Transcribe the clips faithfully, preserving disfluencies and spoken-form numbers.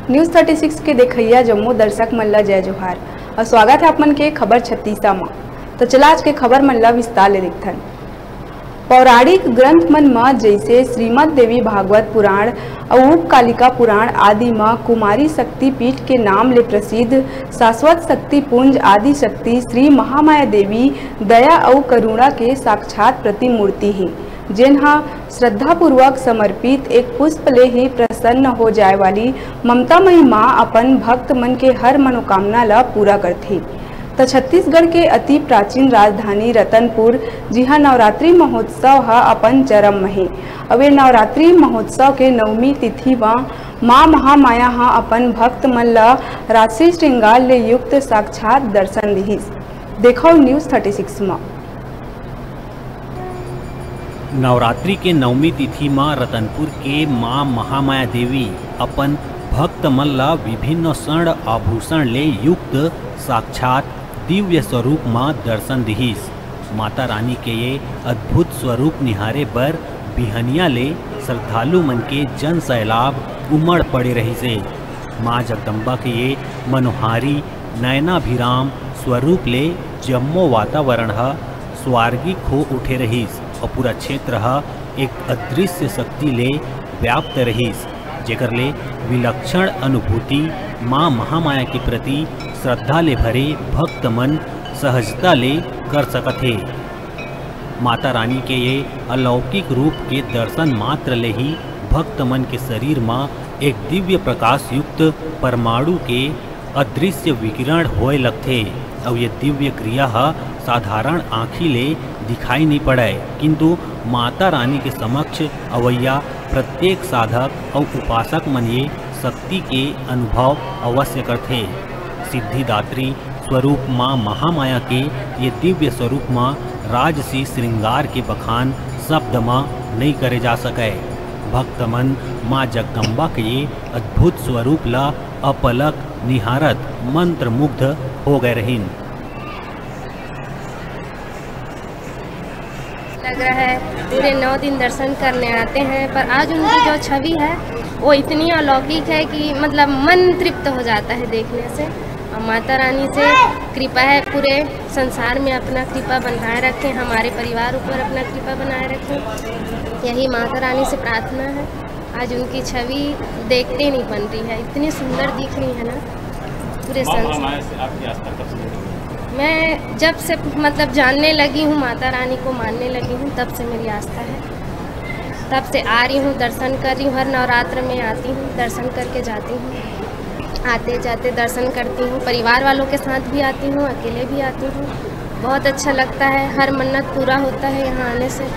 News छत्तीस के देखैया जम्मू दर्शक मन ला जय जोहार और स्वागत है आप मन के खबर छत्तीसा में। तो चला आज के खबर मन ला विस्तार ले देखथन। पौराणिक ग्रंथ मन में जैसे श्रीमद देवी भागवत पुराण और कालिका पुराण आदि में कुमारी शक्ति पीठ के नाम ले प्रसिद्ध शाश्वत शक्ति पुंज आदि शक्ति श्री महामाया देवी दया और करुणा के साक्षात प्रतिमूर्ति है, जिन्हा श्रद्धापूर्वक समर्पित एक पुष्प ले ही प्रसन्न हो जाए वाली ममतामयी माँ अपन भक्त मन के हर मनोकामना ला पूरा करती। तो छत्तीसगढ़ के अति प्राचीन राजधानी रतनपुर जिहा नवरात्रि महोत्सव हा अपन चरम में है। अब नवरात्रि महोत्सव के नवमी तिथि व माँ महामाया हा अपन भक्त मन ला राशि श्रृंगार ले युक्त साक्षात दर्शन दिहिस। देखो न्यूज़ छत्तीस में। नवरात्रि के नवमी तिथि माँ रतनपुर के माँ महामाया देवी अपन भक्त मन ला विभिन्न स्वर्ण आभूषण ले युक्त साक्षात दिव्य स्वरूप माँ दर्शन दिहिस। माता रानी के ये अद्भुत स्वरूप निहारे बर बिहनिया ले श्रद्धालु मन के जन सैलाब उमड़ पड़े रही से। माँ जगदम्बा के ये मनोहारी नयनाभिराम स्वरूप ले जम्मो वातावरण ह स्वर्गिक हो उठे रहीस और पूरा क्षेत्र एक अदृश्य शक्ति ले व्याप्त रहीस, जेकर ले विलक्षण अनुभूति माँ महामाया के प्रति श्रद्धा ले भरे भक्त मन सहजता ले कर सकत हे। माता रानी के ये अलौकिक रूप के दर्शन मात्र ले ही भक्त मन के शरीर में एक दिव्य प्रकाश युक्त परमाणु के अदृश्य विकिरण होए लगथे और ये दिव्य क्रिया साधारण आँखी ले दिखाई नहीं पड़े, किंतु माता रानी के समक्ष अवैया प्रत्येक साधक और उपासक मन ये शक्ति के अनुभव अवश्य करते। सिद्धिदात्री स्वरूप माँ महामाया के ये दिव्य स्वरूप माँ राजसी श्रृंगार के बखान शब्द माँ नहीं करे जा सके। भक्त मन माँ जगदम्बा के ये अद्भुत स्वरूप ला अपलक निहारत मंत्र मुग्ध हो गए रहीन। लग रहा है पूरे नौ दिन दर्शन करने आते हैं, पर आज उनकी जो छवि है वो इतनी अलौकिक है कि मतलब मन तृप्त हो जाता है देखने से। और माता रानी से कृपा है पूरे संसार में अपना कृपा बनाए रखें, हमारे परिवार ऊपर अपना कृपा बनाए रखें, यही माता रानी से प्रार्थना है। आज उनकी छवि देखते नहीं बन रही है, इतनी सुंदर दिख रही है ना पूरे संसार। मैं जब से मतलब जानने लगी हूँ माता रानी को मानने लगी हूँ, तब से मेरी आस्था है, तब से आ रही हूँ, दर्शन कर रही हूँ। हर नवरात्र में आती हूँ, दर्शन करके जाती हूँ, आते जाते दर्शन करती हूँ। परिवार वालों के साथ भी आती हूँ, अकेले भी आती हूँ। बहुत अच्छा लगता है, हर मन्नत पूरा होता है यहाँ आने से।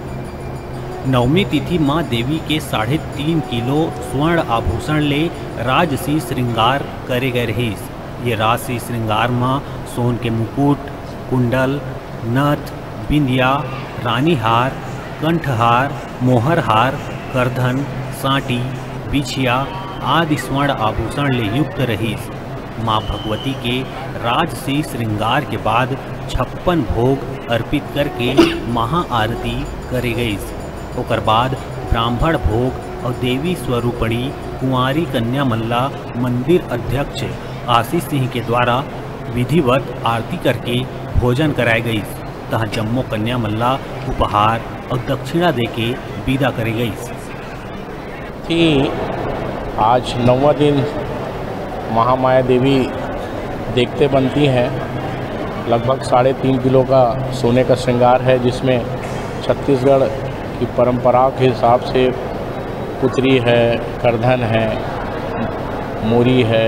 नवमी तिथि माँ देवी के साढ़े तीन किलो स्वर्ण आभूषण ले राजसी श्रृंगार करे गए रहीस। ये राजसी श्रृंगार माँ सोन के मुकुट, कुंडल, नथ, बिंदिया, रानी हार, कंठहार, मोहर हार, करधन, साटी, बिछिया आदि स्वर्ण आभूषण ले युक्त रहीस। माँ भगवती के राजसी श्रृंगार के बाद छप्पन भोग अर्पित करके महाआरती करे गईस। ओकर बाद ब्राह्मण भोग और देवी स्वरूपणी कुंवारी कन्या मल्ला मंदिर अध्यक्ष आशीष सिंह के द्वारा विधिवत आरती करके भोजन कराई गई, तहाँ जम्मो कन्या मल्ला उपहार और दक्षिणा देके विदा करी गई कि आज नौवां दिन महामाया देवी देखते बनती हैं। लगभग साढ़े तीन किलो का सोने का श्रृंगार है, जिसमें छत्तीसगढ़ की परंपरा के हिसाब से पुतरी है, करधन है, मोरी है,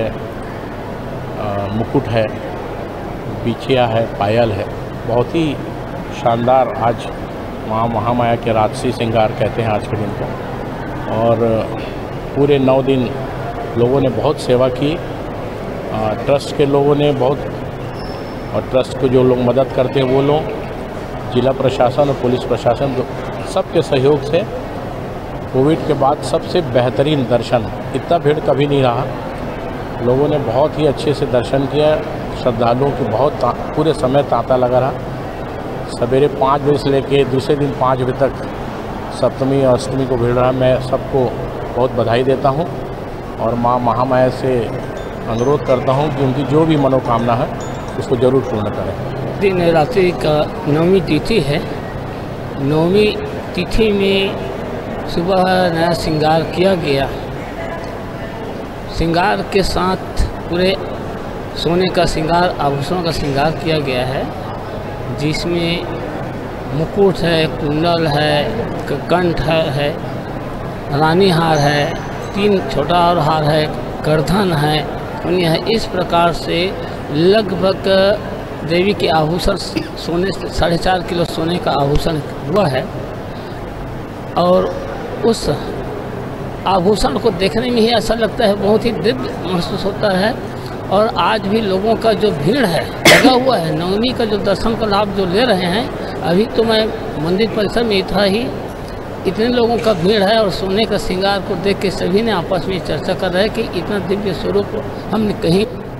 मुकुट है, बिछिया है, पायल है। बहुत ही शानदार आज माँ महामाया के राजसी श्रृंगार कहते हैं आज के दिन को। और पूरे नौ दिन लोगों ने बहुत सेवा की, ट्रस्ट के लोगों ने बहुत, और ट्रस्ट को जो लोग मदद करते हैं वो लोग, जिला प्रशासन और पुलिस प्रशासन सबके सहयोग से कोविड के बाद सबसे बेहतरीन दर्शन, इतना भीड़ कभी नहीं रहा। लोगों ने बहुत ही अच्छे से दर्शन किया। श्रद्धालुओं की बहुत पूरे समय तांता लगा रहा। सवेरे पाँच बजे से लेके दूसरे दिन पाँच बजे तक सप्तमी और अष्टमी को भीड़ रहा। मैं सबको बहुत बधाई देता हूँ और माँ महामाया से अनुरोध करता हूँ कि उनकी जो भी मनोकामना है उसको जरूर पूर्ण करें। दिन नवरात्रि का नवमी तिथि है। नवमी तिथि में सुबह नया श्रृंगार किया गया। श्रृंगार के साथ पूरे सोने का श्रृंगार, आभूषणों का श्रृंगार किया गया है, जिसमें मुकुट है, कुंडल है, कंठ है, है रानी हार है, तीन छोटा और हार है, करधन है, है। इस प्रकार से लगभग देवी के आभूषण सोने साढ़े चार किलो सोने का आभूषण हुआ है। और उस आभूषण को देखने में ही ऐसा लगता है, बहुत ही दिव्य महसूस होता है। और आज भी लोगों का जो भीड़ है लगा हुआ है, नवमी का जो दर्शन का लाभ जो ले रहे हैं, अभी तो मैं मंदिर परिसर में था ही, इतने लोगों का भीड़ है। और सोने का श्रृंगार को देख के सभी ने आपस में चर्चा कर रहे हैं कि इतना दिव्य स्वरूप हमने कहीं